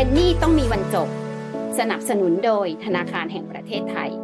เป็นหนี้ต้องมีวันจบสนับสนุนโดยธนาคารแห่งประเทศไทย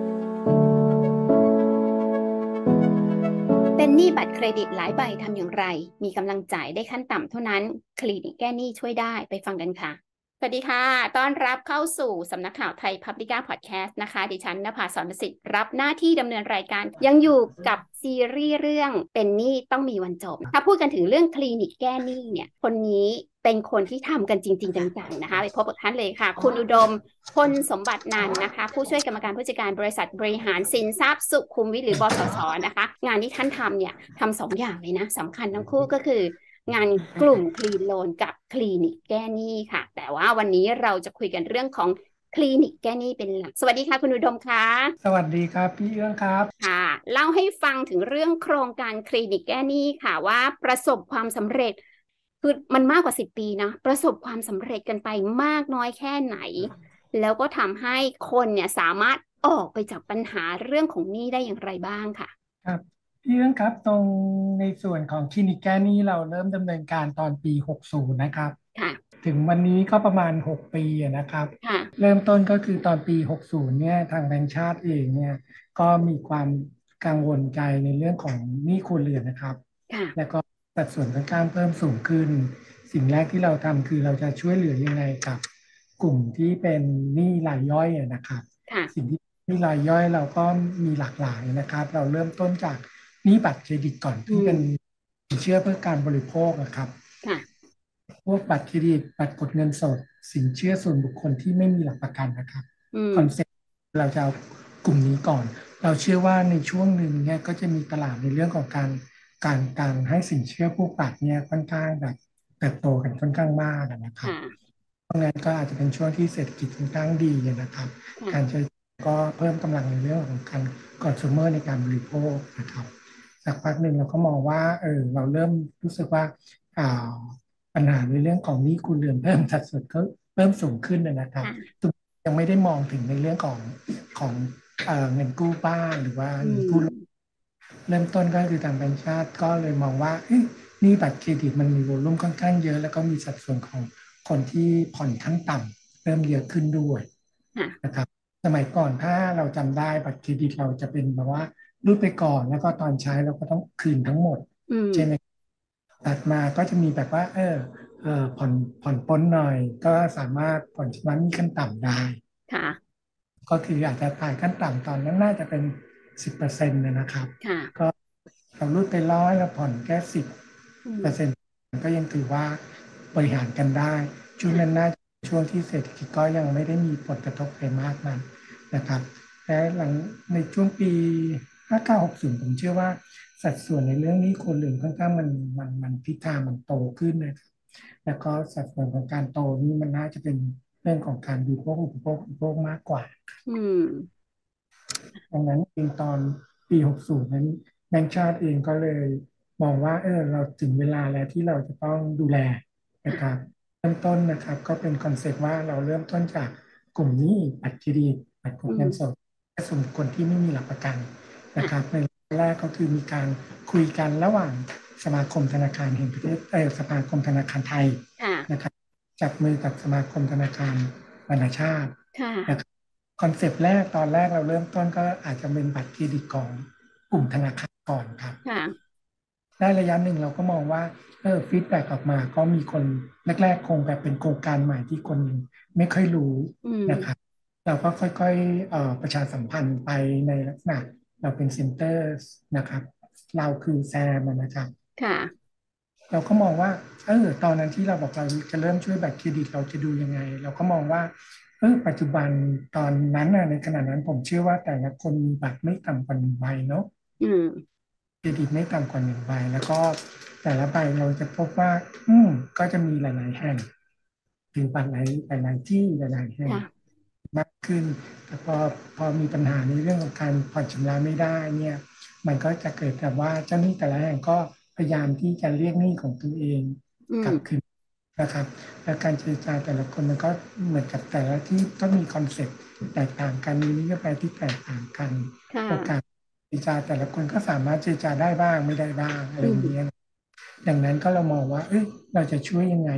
เป็นหนี้บัตรเครดิตหลายใบทำอย่างไรมีกำลังจ่ายได้ขั้นต่ำเท่านั้นคลินิกแก้หนี้ช่วยได้ไปฟังกันค่ะสวัสดีค่ะต้อนรับเข้าสู่สำนักข่าวไทย Publica Podcast นะคะดิฉันณภาสรประสิทธิ์รับหน้าที่ดำเนินรายการยังอยู่กับซีรีส์เรื่องเป็นหนี้ต้องมีวันจบถ้าพูดกันถึงเรื่องคลินิกแก้หนี้เนี่ยคนนี้เป็นคนที่ทำกันจริงๆจังๆนะคะไปพบกับท่านเลยค่ะคุณอุดมพลสมบัตินันท์นะคะผู้ช่วยกรรมการผู้จัดการบริษัทบริหารสินทรัพย์สุขุมวิทหรือบสสนะคะงานที่ท่านทำเนี่ยทำ2 อย่างเลยนะสำคัญทั้งคู่ก็คืองานกลุ่มคลีนโลนกับคลินิกแก้หนี้ค่ะแต่ว่าวันนี้เราจะคุยกันเรื่องของคลินิกแก้หนี้เป็นหลักสวัสดีค่ะคุณอุดมค่ะสวัสดีครับพี่เอื้องครับค่ะเล่าให้ฟังถึงเรื่องโครงการคลินิกแก้หนี้ค่ะว่าประสบความสำเร็จคือมันมากกว่า10 ปีนะประสบความสำเร็จกันไปมากน้อยแค่ไหนแล้วก็ทำให้คนเนี่ยสามารถออกไปจากปัญหาเรื่องของหนี้ได้อย่างไรบ้างค่ะครับพี่เอื้องครับตรงในส่วนของคลินิกแก้หนี้เราเริ่มดำเนินการตอนปี60นะครับค่ะถึงวันนี้ก็ประมาณ6ปีนะครับค่ะเริ่มต้นก็คือตอนปี60เนี่ยทางแบงก์ชาติเองเนี่ยก็มีความกังวลใจในเรื่องของหนี้ครัวเรือนนะครับแล้วค่ะก็สัดส่วนค่อนข้างเพิ่มสูงขึ้นสิ่งแรกที่เราทำคือเราจะช่วยเหลือยังไงกับกลุ่มที่เป็นหนี้รายย่อยนะครับค่ะสิ่งที่ หนี้รายย่อยเราก็มีหลากหลายนะครับเราเริ่มต้นจากหนี้บัตรเครดิตก่อนอืที่เป็นมสินเชื่อเพื่อการบริโภคนะครับค่ะพวกบัตรเครดิตบัตรกดเงินสดสินเชื่อส่วนบุคคลที่ไม่มีหลักประกันนะครับอืมคอนเซ็ปต์เราจะเอากลุ่มนี้ก่อนเราเชื่อว่าในช่วงหนึ่งเนี่ยก็จะมีตลาดในเรื่องของการให้สินเชื่อพวกบัตรเนี่ยค่อนข้างแบบเติบโตกันค่อนข้างมากนะครับค่ะเพราะงั้นก็อาจจะเป็นช่วงที่เศรษฐกิจค่อนข้างดีนะครับการค่ะใช้ก็เพิ่มกำลังในเรื่องของการคอน sumer ในการบริโภคนะครับสักพักหนึ่งเราก็มองว่าเราเริ่มรู้สึกว่าอ่าปัญหาในเรื่องของหนี้ครัวเรือนเพิ่มสัดส่วนก็เพิ่มสูงขึ้นนะครับค่ะยังไม่ได้มองถึงในเรื่องของเงินกู้บ้านหรือว่าอืเงินกู้รถมเริ่มต้นก็คือทางแบงก์ชาติก็เลยมองว่าเอ๊ะหนี้บัตรเครดิตมันมีโวลุ่มค่อนข้างเยอะแล้วก็มีสัดส่วนของคนที่ผ่อนขั้นต่ำเริ่มเยอะขึ้นด้วยค่ะนะครับสมัยก่อนถ้าเราจำได้บัตรเครดิตเราจะเป็นแบบว่ารูดไปก่อนแล้วก็ตอนใช้เราก็ต้องคืนทั้งหมดอืมใช่ไหมตัดมาก็จะมีแบบว่าผ่อนปลนหน่อยก็สามารถผ่อนชำระหนี้ขั้นต่ำได้ค่ะก็คืออาจจะจ่ายขั้นต่ำตอนนั้นน่าจะเป็น10%นะครับค่ะก็เรารูดไป100แล้วผ่อนแค่สิบอืมเปอร์เซ็นต์ก็ยังถือว่าบริหารกันได้ช่วงนั้นค่ะน่าจะเป็นช่วงที่เศรษฐกิจก็ยังไม่ได้มีผลกระทบไปมากนักนะครับและหลังในช่วงปี5960ผมเชื่อว่าสัดส่วนในเรื่องนี้คนเหลืองค่อนข้างมันทิศทางมันโตขึ้นนะครับแล้วก็สัดส่วนของการโตนี้มันน่าจะเป็นเรื่องของการบริโภคอุปโภคมากกว่าอืมดังนั้นเองตอนปี60นั้นแบงก์ชาติเองก็เลยมองว่าเราถึงเวลาแล้วที่เราจะต้องดูแลนะครับเริ่มต้นนะครับก็เป็นคอนเซ็ปต์ว่าเราเริ่มต้นจากกลุ่มหนี้บัตรเครดิตบัตรกอืมดเงินสดและส่วนบุคคลที่ไม่มีหลักประกันนะครับค่ะในแรกก็คือมีการคุยกันระหว่างสมาคมธนาคารแห่งประเทศสมาคมธนาคารไทยค่ะนะครับจับมือกับสมาคมธนาคารนานาชาติค่ะคอนเซปต์แรกตอนแรกเราเริ่มต้นก็อาจจะเป็นบัตรเครดิตของกลุ่มธนาคารก่อนครับค่ะได้ระยะหนึ่งเราก็มองว่าฟีดแบ็กออกมาก็มีคนแรกๆคงแบบเป็นโครงการใหม่ที่คนไม่ค่อยรู้อืมนะครับเราก็ค่อยๆประชาสัมพันธ์ไปในลักษณะเราเป็นเซ็นเตอร์นะครับเราคือแซมนะครับค่ะเราก็มองว่าตอนนั้นที่เราบอกเราจะเริ่มช่วยบัตรเครดิตเราจะดูยังไงเราก็มองว่าปัจจุบันตอนนั้นน่ะในขณะนั้นผมเชื่อว่าแต่ละคนมีบัตรไม่ต่ำกว่า1 ใบเนาะอืมเครดิตไม่ต่ำกว่า1 ใบแล้วก็แต่ละใบเราจะพบว่าก็จะมีหลายๆแห่งถือบัตรหลายที่หลายๆแห่งค่ะมากขึ้นแต่พอมีปัญหาในเรื่องของการผ่อนชำระไม่ได้เนี่ยมันก็จะเกิดแบบว่าเจ้าหนี้แต่ละแห่งก็พยายามที่จะเรียกหนี้ของตัวเองอืมกลับคืนนะครับและการเจรจาแต่ละคนมันก็เหมือนกับแต่ละที่ก็มีคอนเซ็ปต์แตกต่างกันมีนโยบายที่แตกต่างกันค่ะโอกาส เจรจาแต่ละคนก็สามารถเจรจาได้บ้างไม่ได้บ้างอะไรอืมอย่างเงี้ยดังนั้นก็เรามองว่าเราจะช่วยยังไงกับ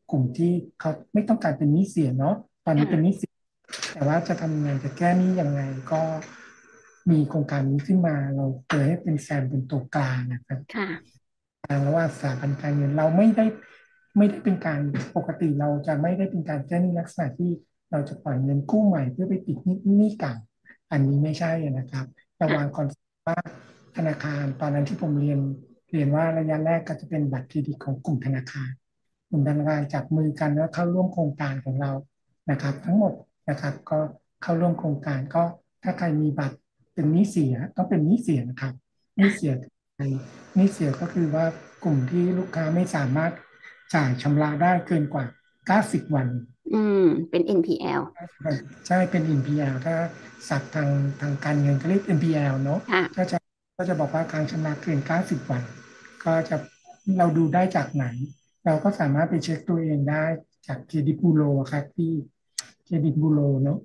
กลุ่มที่เขาไม่ต้องการเป็นหนี้เสียเนาะตอนนี้เป็นหค่ะนี้เสียแต่ว่าจะทำยังไงจะแก้หนี้ยังไงก็มีโครงการนี้ขึ้นมาเราเคยให้เป็นแซมเป็นตัวกลางนะครับค่ะกลางระหว่างสถาบันการเงินเราไม่ได้เป็นการปกติเราจะไม่ได้เป็นการแก้หนี้ลักษณะที่เราจะปล่อยเงินกู้ใหม่เพื่อไปปิดหนี้เก่าอันนี้ไม่ใช่นะครับระวางค่ะคอนเซ็ปต์ว่าธนาคารตอนนั้นที่ผมเรียนว่าระยะแรกก็จะเป็นบัตรเครดิตของกลุ่มธนาคารกลุ่มธนาคารจับมือกันแล้วเข้าร่วมโครงการของเรานะครับทั้งหมดนะครับก็เข้าร่วมโครงการก็ถ้าใครมีบัตรเป็นหนี้เสียต้องเป็นหนี้เสียนะครับหนี้เสีย หนี้เสียก็คือว่ากลุ่มที่ลูกค้าไม่สามารถจ่ายชำระได้เกินกว่า90วันอืมเป็น NPL ใช่เป็น NPL ถ้าศัพท์ทางการเงินก็เรียก NPL เนอะค่ะก็จะก็จะบอกว่าการชำระเกิน90วันก็จะเราดูได้จากไหนเราก็สามารถไปเช็คตัวเองได้จากเครดิตบูโรครับที่เครดิตบูโรเนอะ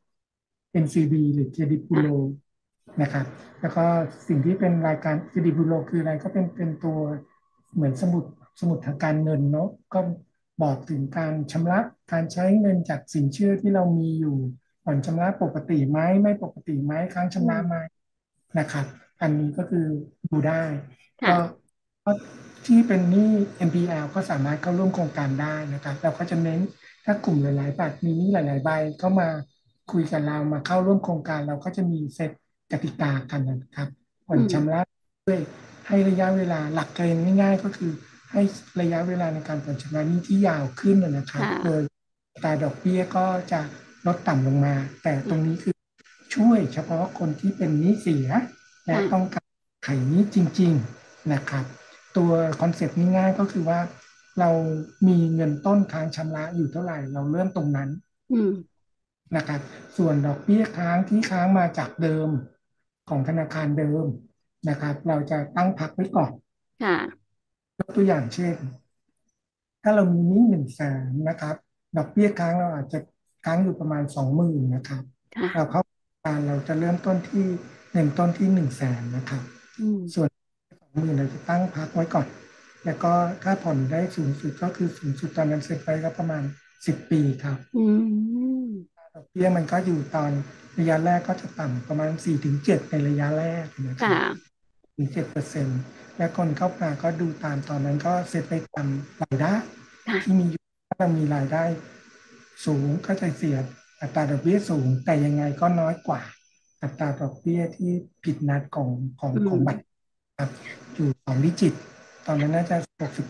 NCB หรือเครดิตบูโรค่ะนะครับแล้วก็สิ่งที่เป็นรายการเครดิตบูโรคืออะไรก็เป็นตัวเหมือนสมุดทางการเงินเนาะก็บอกถึงการชำระการใช้เงินจากสินเชื่อที่เรามีอยู่ผ่อนชำระปกติไหมไม่ปกติไหมค้างอืชำระไหมมนะครับอันนี้ก็คือดูได้ก็ค่ะก็ที่เป็นหนี้ NPL ก็สามารถเข้าร่วมโครงการได้นะครับเราก็จะเน้นถ้ากลุ่มหลายๆบัตรมีหนี้หลายๆใบเข้ามา คุยกับเรามาเข้าร่วมโครงการเราก็จะมีเซตกติกากันนะครับผ่ออืมนชำระด้วยให้ระยะเวลาหลักเกณฑ์ง่ายๆก็คือให้ระยะเวลาในการผ่อนชำระหนี้ที่ยาวขึ้นนะครับโดยค่ะอัตราดอกเบี้ยก็จะลดต่ำลงมาแต่ตรงนี้คือช่วยเฉพาะคนที่เป็นหนี้เสียและต้องค่ะการไขหนี้จริงๆนะครับตัวคอนเซ็ปต์ง่ายๆก็คือว่าเรามีเงินต้นค้างชำระอยู่เท่าไหร่เราเริ่มตรงนั้นอืมนะครับส่วนดอกเบี้ยค้างที่ค้างมาจากเดิมของธนาคารเดิมนะครับเราจะตั้งพักไว้ก่อนค่ะยกตัวอย่างเช่นถ้าเรามีหนี้100,000นะครับดอกเบี้ยค้างเราอาจจะค้างอยู่ประมาณ20,000นะครับเราค่ะเข้าการเราจะเริ่มต้นที่เงินต้นที่100,000นะครับอืมส่วน20,000เราจะตั้งพักไว้ก่อนแล้วก็ถ้าผ่อนได้สูงสุดก็คือสูงสุดตอนนั้นเสร็จไปก็ประมาณ10 ปีครับอืมดอกเบี้ยมันก็อยู่ตอนระยะแรกก็จะต่ำประมาณ4-7ในระยะแรกนะคค่ะรับถึง7%และคนเข้ามาก็ดูตามตอนนั้นก็เซตไปตามรายได้ที่ค่ะมีอยู่ถ้าเรามีรายได้สูงก็จะเสียอัตราดอกเบี้ยสูงแต่ยังไงก็น้อยกว่าอัตราดอกเบี้ยที่ผิดนัดของของอืของบัตรมครับอยู่2 ดิจิตตอนนั้นน่าจะ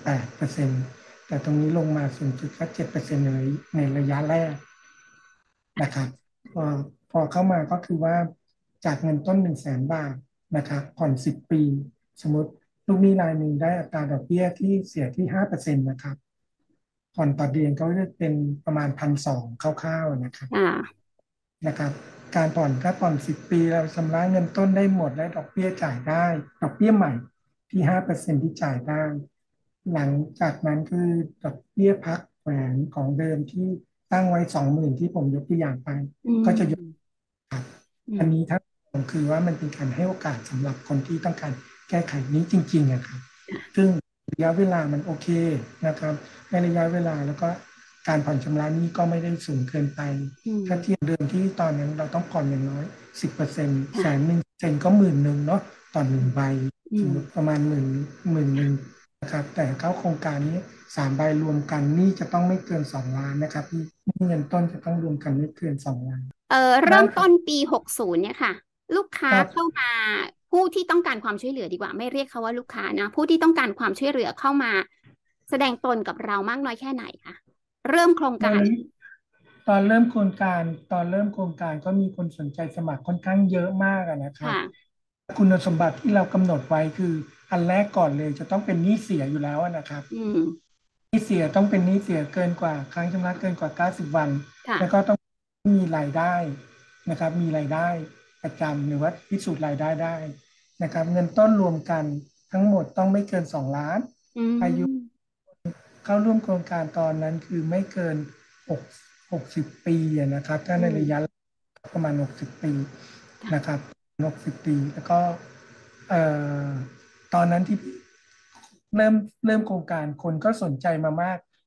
68%แต่ตรงนี้ลงมาสูงสุดก็7%ในระยะแรก นะครับพอพอเข้ามาก็คือว่าจากเงินต้น100,000 บาทนะครับผ่อน10 ปีสมมติลูกหนี้รายหนึ่งได้อัตราดอกเบี้ยที่เสียที่5%นะครับผ่อนต่อเดือนก็จะเป็นประมาณ1,200คร่าวๆนะครับค่ะนะครับการผ่อนถ้าผ่อน10 ปีเราชำระเงินต้นได้หมดและดอกเบี้ยจ่ายได้ดอกเบี้ยใหม่ที่5%ที่จ่ายได้หลังจากนั้นคือดอกเบี้ยพักแหวนของเดิมที่ตั้งไว้20,000ที่ผมยกตัวอย่างไปอืก็จะยกมครับอืมอันนี้ถ้าผมคือว่ามันเป็นการให้โอกาสสำหรับคนที่ต้องการแก้ไขนี้จริงๆนะครับซึ่งระยะเวลามันโอเคนะครับในระยะเวลาแล้วก็การผ่อนชำระหนี้ก็ไม่ได้สูงเกินไปอืมถ้าเทียบเดิมที่ตอนนั้นเราต้องผ่อนอย่างน้อย10%แสนหค่ะนึ่งเซนก็10,000เนาะต่อ1 ใบอืมสมมติประมาณหมื่นหนึ่งนะครับแต่เข้าโครงการนี้3 ใบรวมกันนี่จะต้องไม่เกิน2 ล้านนะครับนี่เงินต้นจะต้องรวมกันไม่เกิน2 ล้านเริ่บ้านมต้นปี60เนี่ยค่ะลูกค้าครับเข้ามาผู้ที่ต้องการความช่วยเหลือดีกว่าไม่เรียกเขาว่าลูกค้านะผู้ที่ต้องการความช่วยเหลือเข้ามาแสดงตนกับเรามากน้อยแค่ไหนคะเริ่มโครงการตอนนี้ตอนเริ่มโครงการตอนเริ่มโครงการก็มีคนสนใจสมัครค่อนข้างเยอะมากนะครับค่ะคุณสมบัติที่เรากำหนดไว้คืออันแรกก่อนเลยจะต้องเป็นหนี้เสียอยู่แล้วนะครับอืมหนี้เสียต้องเป็นหนี้เสียเกินกว่าค้างชำระเกินกว่า90 วันแล้วก็ค่ะต้องมีรายได้นะครับมีรายได้ประจำหรือว่าพิสูจน์รายได้ได้นะครับเงินต้นรวมกันทั้งหมดต้องไม่เกิน2 ล้านอือายุมเข้าร่วมโครงการตอนนั้นคือไม่เกิน6 60 ปีนะครับถ้าอืมในระยะประมาณ60 ปีนะคค่ะรับ60 ปีแล้วก็เอ่อตอนนั้นที่เริ่มเริ่มโครงการคนก็สนใจมามาก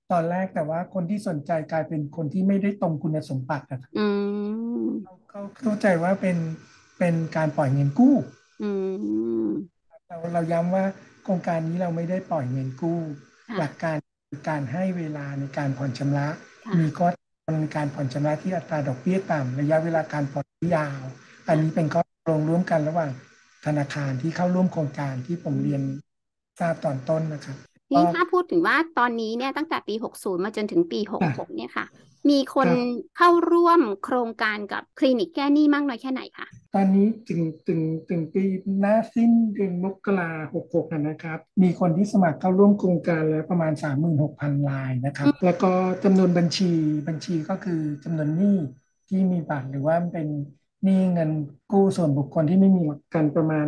ตอนแรกแต่ว่าคนที่สนใจกลายเป็นคนที่ไม่ได้ตรงคุณสมบัตินะครับอืมเขาเข้าใจว่าเป็นการปล่อยเงินกู้อืมเราย้ำว่าโครงการนี้เราไม่ได้ปล่อยเงินกู้หลักค่ะการคือการให้เวลาในการผ่อนชำระมีค่ะข้อตกลงในการผ่อนชำระที่อัตราดอกเบี้ยต่ำระยะเวลาการผ่อนที่ยาวอันนี้ค่ะเป็นข้อตกลงร่วมกันระหว่างธนาคารที่เข้าร่วมโครงการที่ผมอืเรียนมทราบตอนต้นนะครับก็นี่ถ้าพูดถึงว่าตอนนี้เนี่ยตั้งแต่ปี60มาจนถึงปี66 ค่ะเนี่ยค่ะมีคนครับเข้าร่วมโครงการกับคลินิกแก้หนี้มากน้อยแค่ไหนคะตอนนี้ถึงปีหน้าสิ้นเดือนมกราหกหกนะครับมีคนที่สมัครเข้าร่วมโครงการแล้วประมาณ36,000รายนะครับอืมแล้วก็จำนวนบัญชีก็คือจำนวนหนี้ที่มีบัตรหรือว่าเป็นหนี้เงินกู้ส่วนบุคคลที่ไม่มีหลักประกันประมาณ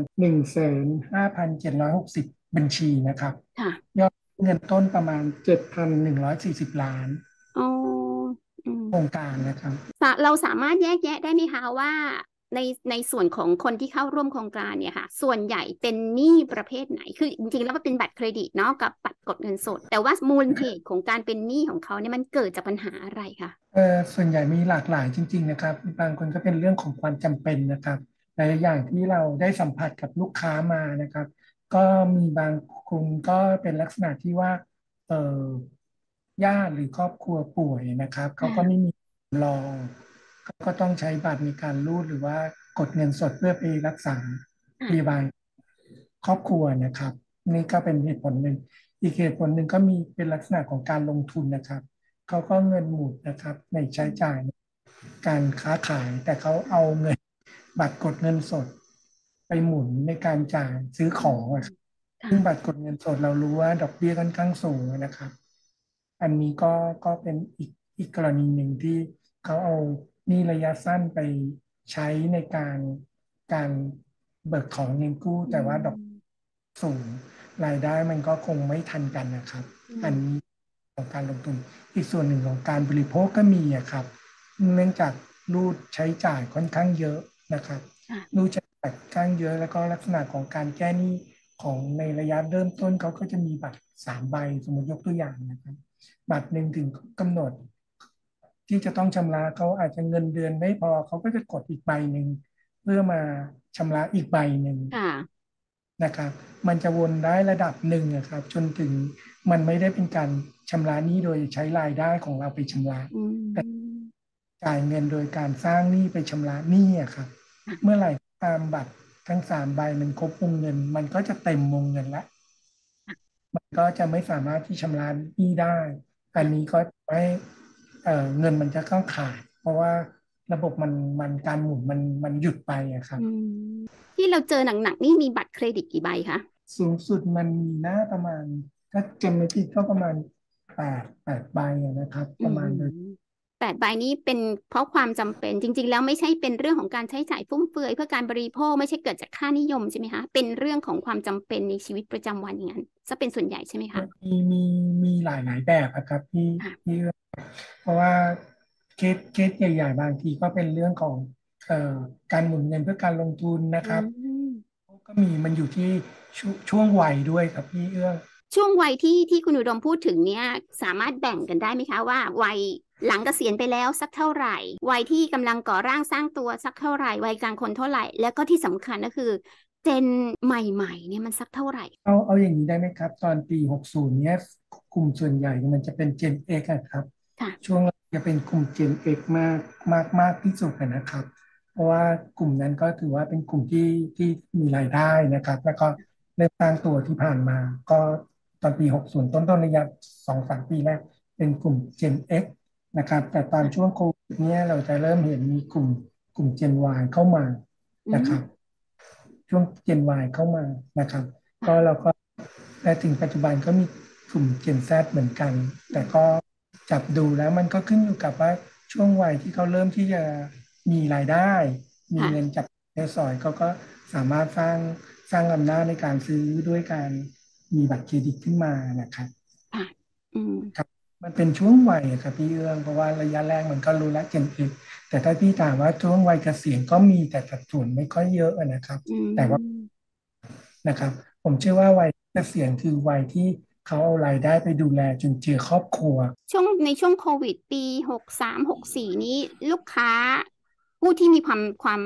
15,760บัญชีนะครับค่ะยอดเงินต้นประมาณ7,140ล้านอ๋ออืมโครงการนะครับเราสามารถแยกแยะได้ไหมคะว่าในในส่วนของคนที่เข้าร่วมโครงการเนี่ยค่ะส่วนใหญ่เป็นหนี้ประเภทไหนคือจริงๆแล้วมันเป็นบัตรเครดิตเนาะกับบัตรกดเงินสดแต่ว่ามูลเหตุของการเป็นหนี้ของเขาเนี่ยมันเกิดจากปัญหาอะไรคะส่วนใหญ่มีหลากหลายจริงๆนะครับบางคนก็เป็นเรื่องของความจำเป็นนะครับหลายอย่างที่เราได้สัมผัสกับลูกค้ามานะครับก็มีบางคนก็เป็นลักษณะที่ว่าเอ่อญาติหรือครอบครัวป่วยนะครับเขาก็ไม่ค่ะมีรองก็ต้องใช้บัตรในการรูดหรือว่ากดเงินสดเพื่อไปรักษาพยาค่ะบาลครอบครัวนะครับนี่ก็เป็นเหตุผลหนึ่งอีกเหตุผลหนึ่งก็มีเป็นลักษณะของการลงทุนนะครับ เขาก็เงินหมุนนะครับในอืใช้จ่ายมในการค้าขายแต่เขาเอาเงินบัตรกดเงินสดไปหมุนในการจ่ายซื้ออืของอะมครับค่ะซึ่งบัตรกดเงินสดเรารู้ว่าดอกเบี้ยค่อนข้างสูงนะครับอันนี้ก็เป็นอีกกรณีหนึ่งที่เขาเอาหนี้ระยะสั้นไปใช้ในการเบิกถอนเงินกู้อืแต่ว่าดอกมสูงรายได้มันก็คงไม่ทันกันนะครับอือันนี้มของการลงทุน อีกส่วนหนึ่งของการบริโภคก็มีอะครับเนื่องจากรูดใช้จ่ายค่อนข้างเยอะนะครับค่ะรูดใช้จ่ายค่อนข้างเยอะแล้วก็ลักษณะของการแก้หนี้ของในระยะเริ่มต้นเขาก็จะมีบัตร3 ใบสมมติยกตัวอย่างนะครับบัตรหนึ่งถึงกำหนดที่จะต้องชำระเขาอาจจะเงินเดือนไม่พอเขาก็จะกดอีกใบหนึ่งเพื่อมาชำระอีกใบหนึ่งค่ะนะครับมันจะวนได้ระดับหนึ่งนะครับจนถึงมันไม่ได้เป็นการชำระหนี้โดยใช้รายได้ของเราไปชำระอืแต่มจ่ายเงินโดยการสร้างหนี้ไปชำระหนี้อะครับเมื่อไหร่ตามบัตรทั้ง3 ใบมันครบวงเงินมันก็จะเต็มวงเงินละมันก็จะไม่สามารถที่ชำระหนี้ได้อันนี้ก็ไม่เงินมันจะเข้าขาดเพราะว่าระบบมันการหมุนมันหยุดไปอะครับอืมที่เราเจอหนักๆนี่มีบัตรเครดิตกี่ใบคะสูงสุดมันมีหน้าประมาณถ้าจำไม่ผิดก็ประมาณแปดใบอะนะครับอืประมาณโดยม8 ใบนี้เป็นเพราะความจำเป็นจริงๆแล้วไม่ใช่เป็นเรื่องของการใช้จ่ายฟุ่มเฟือยเพื่อการบริโภคไม่ใช่เกิดจากค่านิยมใช่ไหมคะเป็นเรื่องของความจำเป็นในชีวิตประจำวันอย่างนั้นจะเป็นส่วนใหญ่ใช่ไหมคะมีหลายแบบอะครับที่ค่ะเพราะว่าเคสใหญ่ๆบางทีก็เป็นเรื่องของเอ่อการหมุนเงินเพื่อการลงทุนนะอืครับมก็มีมันอยู่ที่ช่วงวัยด้วยครับพี่เอื้องช่วงวัยที่คุณอุดมพูดถึงเนี่ยสามารถแบ่งกันได้ไหมคะว่าวัยหลังเกษียณไปแล้วสักเท่าไหร่วัยที่กำลังก่อร่างสร้างตัวสักเท่าไหร่วัยกลางคนเท่าไหร่แล้วก็ที่สำคัญก็คือเจนใหม่ๆเนี่ยมันสักเท่าไหร่เอาอย่างนี้ได้ไหมครับตอนปี60เนี้ยกลุ่มส่วนใหญ่มันจะเป็น Gen X อะครับช่ค่ะวงแรกจะเป็นกลุ่ม Gen X มากที่สุดนะครับเพราะว่ากลุ่มนั้นก็ถือว่าเป็นกลุ่มที่มีรายได้นะครับแล้วก็เริ่มสร้างตัวที่ผ่านมาก็ตอนปี60ต้นระยะ2-3 ปีแรกเป็นกลุ่ม Gen X นะครับแต่ตอนช่วงโควิดเนี้ยเราจะเริ่มเห็นมีกลุ่ม Gen Y เข้ามาอืมนะครับ ช่วง Gen Y เข้ามานะครับก็เราค่ะก็และถึงปัจจุบันก็มีกลุ่ม Gen Z เหมือนกันแต่ก็จับดูแล้วมันก็ขึ้นอยู่กับว่าช่วงวัยที่เขาเริ่มที่จะมีรายได้มีค่ะเงินจับใช้สอยเขาก็สามารถสร้างอำนาจในการซื้อด้วยการมีบัตรเครดิตขึ้นมานะครับค่ะอืมครับมันเป็นช่วงวัยอะครับพี่เอื้องเพราะว่าระยะแรกมันก็รู้แล้วเจนเอแต่ถ้าพี่ถามว่าช่วงวัยเกษียณก็มีแต่สัดส่วนไม่ค่อยเยอะนะครับอืแต่ว่ามนะครับผมเชื่อว่าวัยเกษียณคือวัยที่เขาเอารายได้ไปดูแลจุนเจือครอบครัวในช่วงโควิดปี63-64นี้ลูกค้าผู้ที่มีความ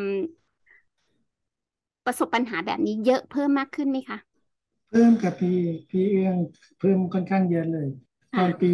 ประสบปัญหาแบบนี้เยอะเพิ่มมากขึ้นไหมคะเพิ่มกับพี่เอื้องเพิ่มค่อนข้างเยอะเลยตอนปีค่ะ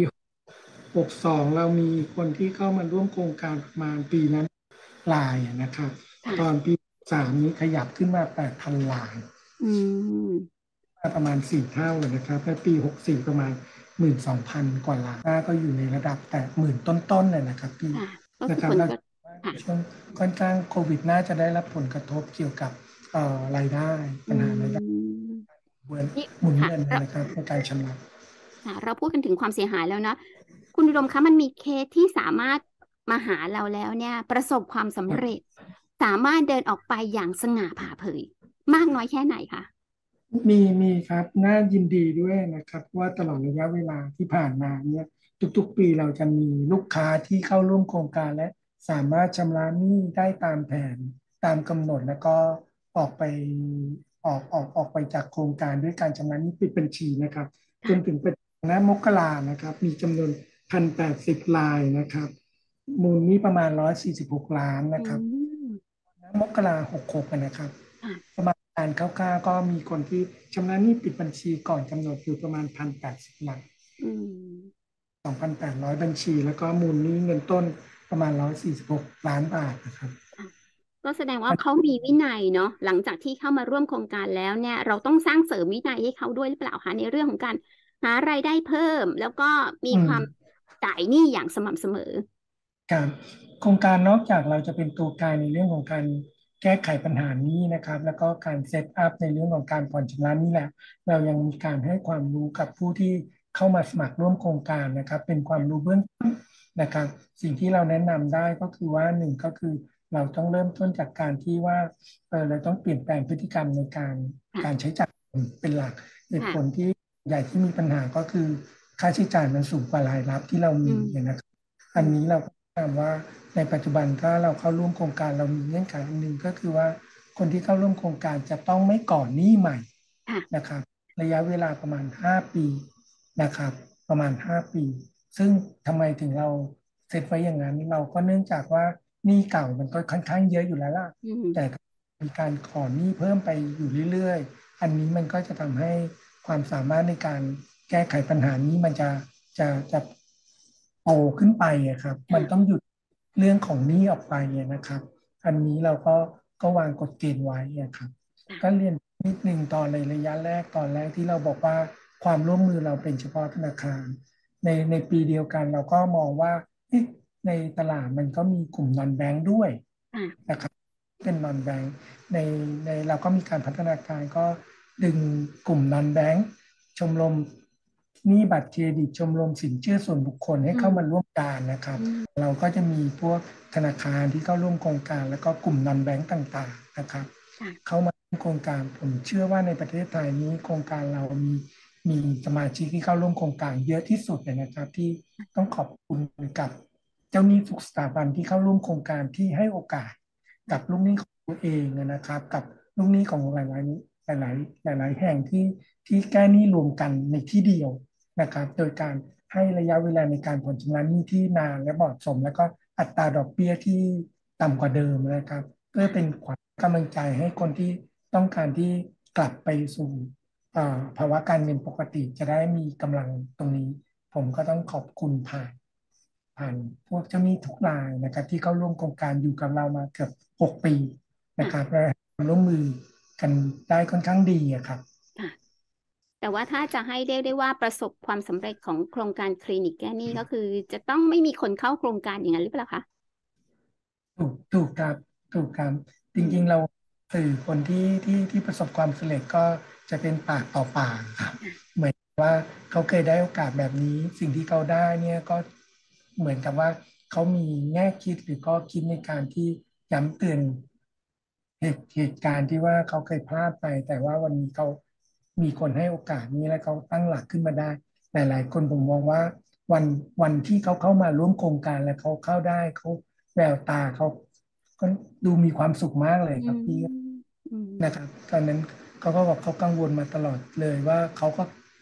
62เรามีคนที่เข้ามาร่วมโครงการประมาณปีนั้นลายนะครับตอนค่ะปี3นี้ขยับขึ้นมา8,000ลายอืมประมาณ4 เท่าเลยนะครับและปี64ประมาณ12,000กว่าล้านก็อยู่ในระดับแต่หมื่นต้นๆเลยนะครับพี่ค่ะก็นะครับแล้วคือผลก็ค่ะช่วงค่อนข้างโควิดน่าจะได้รับผลกระทบเกี่ยวกับรายได้อืปัญหารายได้มเงินนี่หมุนค่ะเงินนะครับในการชำระเราพูดกันถึงความเสียหายแล้วนะคุณอุดมคะมันมีเคสที่สามารถมาหาเราแล้วเนี่ยประสบความสำเร็จสามารถเดินออกไปอย่างสง่าผ่าเผยมากน้อยแค่ไหนคะมีครับน่ายินดีด้วยนะครับว่าตลอดระยะเวลาที่ผ่านมาเนี่ยทุกๆปีเราจะมีลูกค้าที่เข้าร่วมโครงการและสามารถชำระหนี้ได้ตามแผนตามกำหนดแล้วก็ออกไปออกไปจากโครงการด้วยการชำระหนี้ปิดบัญชีนะครับจนถึงปัจจุบันมกรานะครับมีจำนวน1,080 รายนะครับมูลหนี้ประมาณ146 ล้านอืนะครับมมกรา66นะครับค่ะประมาณการคร่าวๆก็มีคนที่ชำระหนี้ปิดบัญชีก่อนกำหนดอยู่ประมาณ1,080 รายอืม 2,800บัญชีแล้วก็มูลหนี้เงินต้นประมาณ146 ล้านบาทนะครับค่ะก็แสดงว่าเขามีวินัยเนาะหลังจากที่เข้ามาร่วมโครงการแล้วเนี่ยเราต้องสร้างเสริมวินัยให้เขาด้วยหรือเปล่าคะในเรื่องของการหารายได้เพิ่มแล้วก็มีอืมความจ่ายหนี้อย่างสม่ำเสมอครับโครงการนอกจากเราจะเป็นตัวกลางในเรื่องของการแก้ไขปัญหานี้นะครับแล้วก็การเซตอัพในเรื่องของการผ่อนชำระหนี้แหละเรายังมีการให้ความรู้กับผู้ที่เข้ามาสมัครร่วมโครงการนะครับเป็นความรู้เบื้องต้นนะครับสิ่งที่เราแนะนำได้ก็คือว่าหนึ่งก็คือเราต้องเริ่มต้นจากการที่ว่าเราต้องเปลี่ยนแปลงพฤติกรรมในการค่ะใช้จ่ายเป็นหลักเหตุผลค่ะที่ใหญ่ที่มีปัญหาก็คือค่าใช้จ่ายมันสูงกว่ารายรับที่เรามีอืมนะครับอืมอันนี้เราก็ถามว่าในปัจจุบันถ้าเราเข้าร่วมโครงการเรามีเงื่อนไขอันหนึ่งก็คือว่าคนที่เข้าร่วมโครงการจะต้องไม่ก่อหนี้ใหม่ค่ะนะครับระยะเวลาประมาณ5 ปีนะครับประมาณ5 ปีซึ่งทำไมถึงเราเซตไว้อย่างนั้นเราก็เนื่องจากว่าหนี้เก่ามันก็ค่อนข้างเยอะอยู่แล้วล่ะอืมแต่มีการขอหนี้เพิ่มไปอยู่เรื่อยๆอันนี้มันก็จะทำให้ความสามารถในการแก้ไขปัญหานี้มันจะโตขึ้นไปอะครับมันต้องค่ะหยุดเรื่องของหนี้ออกไปอะนะครับอันนี้เราก็วางกฎเกณฑ์ไว้อะครับก็เรียนนิดนึงตอนในระยะแรกตอนแรกที่เราบอกว่าความร่วมมือเราเป็นเฉพาะธนาคารในปีเดียวกันเราก็มองว่าเอ๊ะในตลาดมันก็มีกลุ่มนอนแบงค์ด้วยค่ะนะครับเป็นนอนแบงค์ในเราก็มีการพัฒนาการก็ดึงกลุ่มนอนแบงค์ ชมรมหนี้บัตรเครดิตชมรมสินเชื่อส่วนบุคคลให้อืมเข้ามาร่วมการนะครับอืมเราก็จะมีพวกธนาคารที่เข้าร่วมโครงการแล้วก็กลุ่มนอนแบงก์ต่างๆนะครับค่ะเข้ามาร่วมโครงการผมเชื่อว่าในประเทศไทยนี้โครงการเรามีสมาชิกที่เข้าร่วมโครงการเยอะที่สุดเลยนะครับที่ต้องขอบคุณกับเจ้าหนี้ทุกสถาบันที่เข้าร่วมโครงการที่ให้โอกาสกับลูกหนี้ของตัวเองนะครับกับลูกหนี้ของหลายแห่งที่แก้หนี้รวมกันในที่เดียวนะครับโดยการให้ระยะเวลาในการผ่อนชำระหนี้ที่นานและเหมาะสมแล้วก็อัตราดอกเบี้ยที่ต่ำกว่าเดิมนะครับเพื่อเป็นขวัญกำลังใจให้คนที่ต้องการที่กลับไปสู่ภาวะการเงินปกติจะได้มีกำลังตรงนี้ผมก็ต้องขอบคุณผ่านพวกเจ้าหนี้ทุกรายนะครับที่เข้าร่วมโครงการอยู่กับเรามาเกือบ6 ปีนะครับค่ะและความร่วมมือกันได้ค่อนข้างดีอะครับค่ะแต่ว่าถ้าจะให้เรียกได้ว่าประสบความสำเร็จของโครงการคลินิกแก้หนี้ก็คือจะต้องไม่มีคนเข้าโครงการอย่างนั้นหรือเปล่าคะถูกครับถูกครับจอืมริงๆเราสื่อคนที่ประสบความสำเร็จก็จะเป็นปากต่อปากครับค่ะเหมือนว่าเขาเคยได้โอกาสแบบนี้สิ่งที่เขาได้เนี่ยก็เหมือนกับว่าเขามีแง่คิดหรือก็คิดในการที่ย้ำเตือนเหตุการณ์ที่ว่าเขาเคยพลาดไปแต่ว่าวันนี้เขามีคนให้โอกาสนี้และเขาตั้งหลักขึ้นมาได้หลายๆคนผมมองว่าวันวันที่เขาเข้ามาร่วมโครงการและเขาเข้าได้เขาแววตาเขาก็ดูมีความสุขมากเลยอืมครับพี่อืมนะครับตอนนั้นเขาก็บอกเขากังวลมาตลอดเลยว่าเขาก็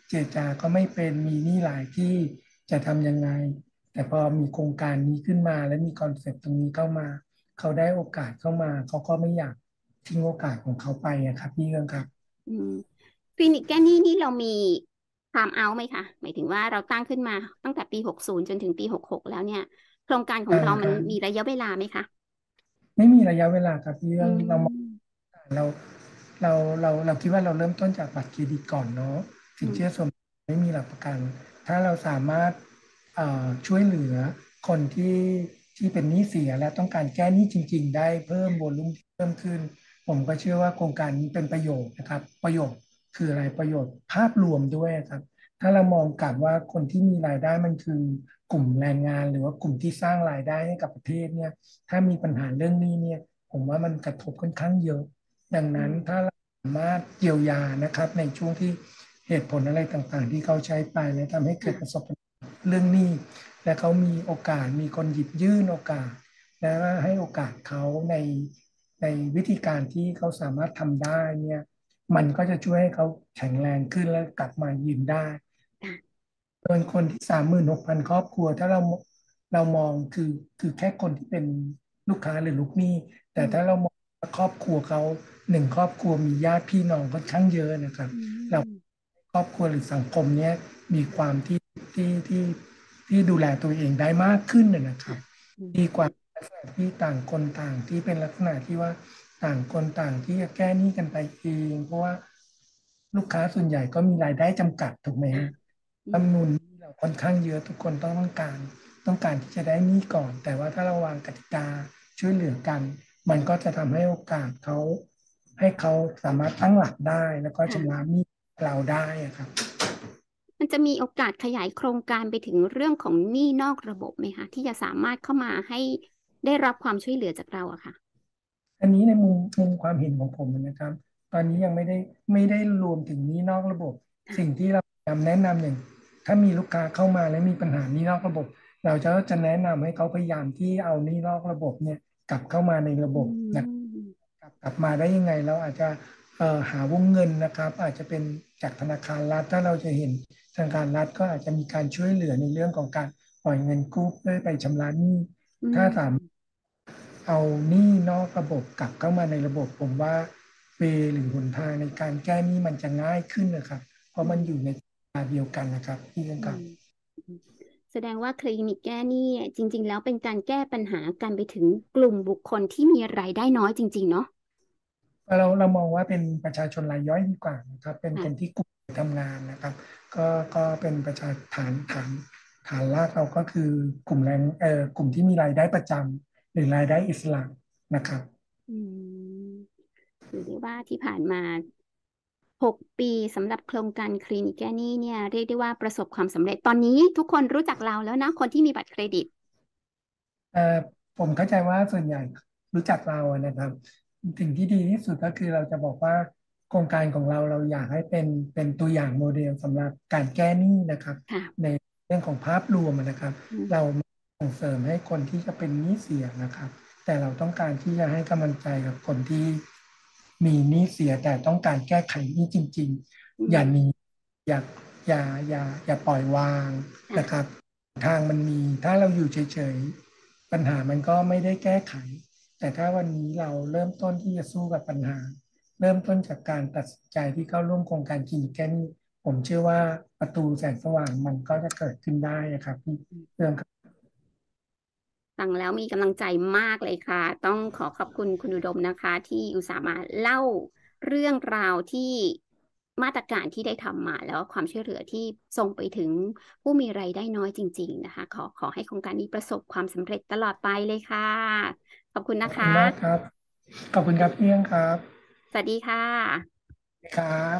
เจรจาก็ไม่เป็นมีหนี้หลายที่จะทำยังไงแต่พอมีโครงการนี้ขึ้นมาและมีคอนเซ็ปต์ตรงนี้เข้ามาเขาได้โอกาสเข้ามาเขาก็ไม่อยากทิ้งโอกาสของเขาไปอะครับพี่เรื่องครับอืมคลินิกแก้หนี้นี่เรามีไทม์เอาไหมคะหมายถึงว่าเราตั้งขึ้นมาตั้งแต่ปี60จนถึงปี66แล้วเนี่ยโครงการของเรามันการมีระยะเวลาไหมคะไม่มีระยะเวลาครับพี่อืเรื่องเรามเราเราคิดว่าเราเริ่มต้นจากบัตรเครดิตก่อนเนาะสิอืมนเชื่อส่วนบุคคลไม่มีหลักประกันถ้าเราสามารถช่วยเหลือคนที่เป็นหนี้เสียและต้องการแก้หนี้จริงๆได้เพิ่มโวลุ่มเพิ่มขึ้นผมก็เชื่อว่าโครงการนี้เป็นประโยชน์นะครับประโยชน์คืออะไรประโยชน์ภาพรวมด้วยครับถ้าเรามองกลับว่าคนที่มีรายได้มันคือกลุ่มแรงงานหรือว่ากลุ่มที่สร้างรายได้ให้กับประเทศเนี่ยถ้ามีปัญหาเรื่องนี้เนี่ยผมว่ามันกระทบค่อนข้างเยอะ ดังอืนั้นถ้ามเราสามารถเยียวยานะครับในช่วงที่เหตุผลอะไรต่างๆที่เขาใช้ไปและทำให้เกิดประสค่ะบการณ์เรื่องหนี้และเขามีโอกาสมีคนหยิบยื่นโอกาสและให้โอกาสเขาในวิธีการที่เขาสามารถทำได้เนี่ยมันก็จะช่วยให้เขาแข็งแรงขึ้นและกลับมายืนได้ค่ะโดยคนที่36,000ครอบครัวถ้าเรามองคือแค่คนที่เป็นลูกค้าหรือลูกหนี้แต่อืมถ้าเรามองว่าครอบครัวเขาหนึ่งครอบครัวมีญาติพี่น้องค่อนข้างเยอะนะครับอืเรามครอบครัวหรือสังคมเนี้ยมีความที่ที่ที่ดูแลตัวเองได้มากขึ้นนะครับอืดีกว่ามลักษณะที่ต่างคนต่างที่เป็นลักษณะที่ว่าต่างคนต่างที่จะแก้หนี้กันไปเองเพราะว่าลูกค้าส่วนใหญ่ก็มีรายได้จำกัดถูกไหมค่ะฮะอืมจำนวนหนี้เราค่อนข้างเยอะทุกคนต้องการที่จะได้หนี้ก่อนแต่ว่าถ้าเราวางกติกาช่วยเหลือกันมันก็จะทำให้โอกาสเขาให้เขาสามารถตั้งหลักได้แล้วก็ชำระค่ะหนี้เราได้อะครับมันจะมีโอกาสขยายโครงการไปถึงเรื่องของหนี้นอกระบบไหมคะที่จะสามารถเข้ามาให้ได้รับความช่วยเหลือจากเราอะค่ะอันนี้ในมุมความเห็นของผมนะครับตอนนี้ยังไม่ได้รวมถึงหนี้นอกระบบสิ่งค่ะที่เราพยายามแนะนำอย่างถ้ามีลูกค้าเข้ามาและมีปัญหาหนี้นอกระบบเราจะแนะนำให้เขาพยายามที่เอาหนี้นอกระบบเนี่ยกลับเข้ามาในระอืบบนะมกลับมาได้ยังไงเราอาจจะหาวงเงินนะครับอาจจะเป็นจากธนาคารรัฐถ้าเราจะเห็นธนาคารรัฐก็อาจจะมีการช่วยเหลือในเรื่องของการปล่อยเงินกู้เพื่อไปชำระหนี้อืถ้าสามารถมเอาหนี้นอกระบบกลับเข้ามาในระบบผมว่าเวหรือหนทางในการแก้หนี้มันจะง่ายขึ้นนะครับเพราะอืมมันอยู่ในเวลาเดียวกันนะครับพี่เรื่องครับอืม แสดงว่าคลินิกแก้หนี้จริงๆแล้วเป็นการแก้ปัญหากันไปถึงกลุ่มบุคคลที่มีรายได้น้อยจริงๆเนาะเรามองว่าเป็นประชาชนรายย่อยดีกว่านะครับเป็นคนค่ะที่กลุ่มทำงานนะครับก็เป็นประชาฐานรากเราก็คือกลุ่มแรงกลุ่มที่มีรายได้ประจำหรือรายได้อิสระนะครับอืมถือได้ว่าที่ผ่านมา6 ปีสำหรับโครงการคลินิกแก้หนี้เนี่ยเรียกได้ว่าประสบความสำเร็จตอนนี้ทุกคนรู้จักเราแล้วนะคนที่มีบัตรเครดิตเอ่อผมเข้าใจว่าส่วนใหญ่รู้จักเราอะนะครับสิ่งที่ดีที่สุดก็คือเราจะบอกว่าโครงการของเราอยากให้เป็นตัวอย่างโมเดลสำหรับการแก้หนี้นะครับค่ะในเรื่องของภาพรวมอะนะครับอืมเราส่งเสริมให้คนที่จะเป็นหนี้เสียนะครับแต่เราต้องการที่จะให้กำลังใจกับคนที่มีหนี้เสียแต่ต้องการแก้ไขหนี้จริงอืๆอย่าหนีมอย่าอย่าปล่อยวางนะคค่ะรับ ทางมันมีถ้าเราอยู่เฉยๆปัญหามันก็ไม่ได้แก้ไขแต่ถ้าวันนี้เราเริ่มต้นที่จะสู้กับปัญหาเริ่มต้นจากการตัดสินใจที่เข้าร่วมโครงการคลินิกแก้หนี้ผมเชื่อว่าประตูแสงสว่างมันก็จะเกิดขึ้นได้นะครับพี่เรื่องครับฟังแล้วมีกำลังใจมากเลยค่ะต้องขอขอบคุณคุณอุดมนะคะที่อุตส่าห์มาเล่าเรื่องราวที่มาตรการที่ได้ทำมาแล้วความช่วยเหลือที่ส่งไปถึงผู้มีรายได้น้อยจริงๆนะคะขอให้โครงการนี้ประสบความสำเร็จตลอดไปเลยค่ะขอบคุณนะคะขอบคุณมากครับขอบคุณครับพี่เลี้ยงครับสวัสดีค่ะครับ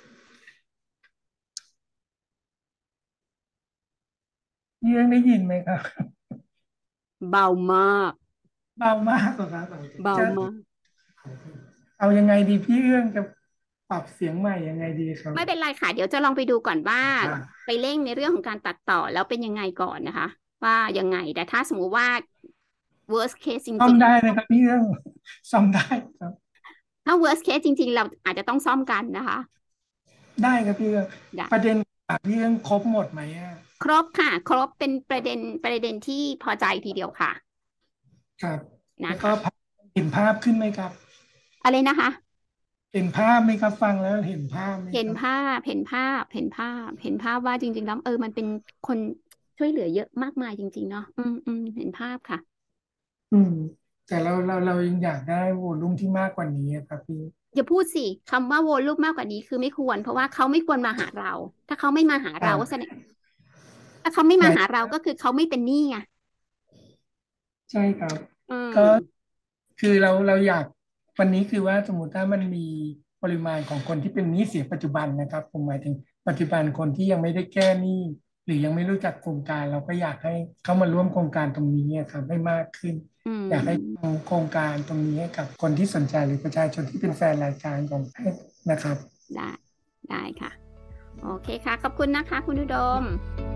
พี่เลี้ยงได้ยินไหมครับเบามากเบามากเหรอครับเบาจะมากเอายังไงดีพี่เอื้องจะปรับเสียงใหม่ยังไงดีครับไม่เป็นไรค่ะเดี๋ยวจะลองไปดูก่อนว่าอ่าไปเร่งในเรื่องของการตัดต่อแล้วเป็นยังไงก่อนนะคะว่ายังไงแต่ถ้าสมมุติว่า worst case จซ่อมริงได้ไหมครับพี่เอื้องซ่อมได้ครับๆถ้า worst case จริงๆเราอาจจะต้องซ่อมกันนะคะได้ครับพี่เอื้องได้ประเด็นเรื่องครบหมดไหมอ่ะครบค่ะครบเป็นประเด็นที่พอใจทีเดียวค่ะครับแล้วก็นะคะเห็นภาพขึ้นไหมครับอะไรนะคะเห็นภาพไหมครับฟังแล้วเห็นภาพไหมเห็ครับนภาพเห็นภาพเห็นภาพเห็นภาพว่าจริงๆแล้วมันเป็นคนช่วยเหลือเยอะมากมายจริงๆเนาะเห็นภาพค่ะอืมแต่เรายังอยากได้วอลลุ่มที่มากกว่านี้อะครับพี่อย่าพูดสิคำว่าโวลูมมากกว่านี้คือไม่ควรเพราะว่าเขาไม่ควรมาหาเราถ้าเขาไม่มาหาเราก็แสดงถ้าเขาไม่มาหาเราก็คือเขาไม่เป็นหนี้ไงใช่ครับอืก็มคือเราอยากวันนี้คือว่าสมมติถ้ามันมีปริมาณของคนที่เป็นหนี้เสียปัจจุบันนะครับผมหมายถึงปัจจุบันคนที่ยังไม่ได้แก้หนี้หรือยังไม่รู้จักโครงการเราก็อยากให้เขามาร่วมโครงการตรงนี้ครับให้มากขึ้นอือยากให้มทำโครงการตรงนี้ให้กับคนที่สนใจหรือประชาชนที่เป็นแฟนรายการของให้นะครับได้ได้ค่ะโอเคค่ะขอบคุณนะคะคุณอุดม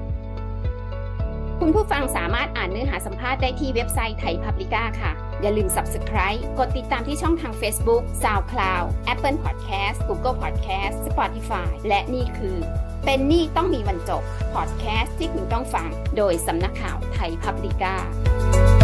คุณผู้ฟังสามารถอ่านเนื้อหาสัมภาษณ์ได้ที่เว็บไซต์ไทย Publica ค่ะ อย่าลืม Subscribe กดติดตามที่ช่องทาง Facebook, SoundCloud, Apple Podcast, Google Podcast, Spotify และนี่คือเป็นหนี้ต้องมีวันจบ Podcast ที่คุณต้องฟังโดยสำนักข่าวไทย Publica